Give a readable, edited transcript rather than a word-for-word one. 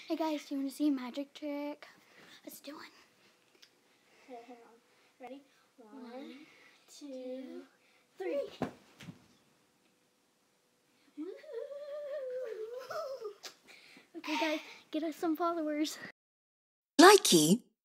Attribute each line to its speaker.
Speaker 1: Hey guys, do you want to see a magic trick? Let's do one.
Speaker 2: Okay, hang on. Ready? 1, 2, 3.
Speaker 1: Okay guys, get us some followers.
Speaker 3: Likey.